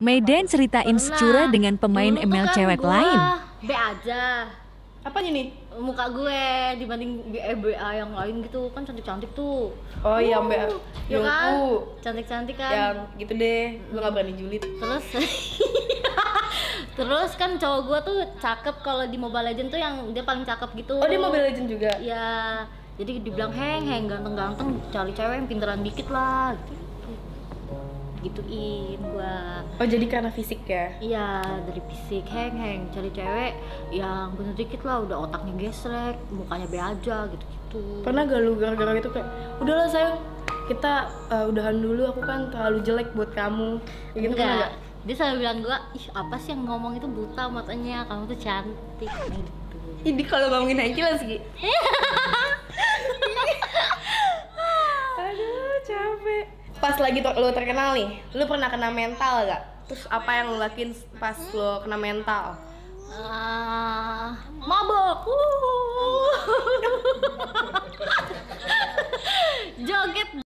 Medan ceritain secura dengan pemain Dulu tuh ML kan cewek gua lain. B aja. Apanya nih? Muka gue dibanding BA yang lain gitu kan cantik-cantik tuh. Oh iya, Mbak. Ya kan? Yongku. Cantik-cantik kan. Yang gitu deh, gue gak berani julid. Terus terus kan cowok gue tuh cakep kalau di Mobile Legends tuh yang dia paling cakep gitu. Oh, dia Mobile Legends juga? Iya. Jadi dibilang heng ganteng-ganteng, cari cewek yang pinteran dikit lah gitu. Gituin gua. Oh, jadi karena fisik ya? Iya, dari fisik heng cari cewek yang bener dikit lah, udah otaknya gesrek, mukanya be aja gitu-gitu. Pernah gak lu gara-gara itu kayak udahlah sayang, kita udahan dulu, aku kan terlalu jelek buat kamu. Kayak gitu pernah Enggak. gak? Dia selalu bilang gua, ih apa sih yang ngomong itu buta matanya, kamu tuh cantik kayak gitu. Ini kalau ngomongin Angela sih. Aduh, capek. Pas lagi lu terkenal nih, lu pernah kena mental gak? Terus apa yang lu lakuin pas lu kena mental?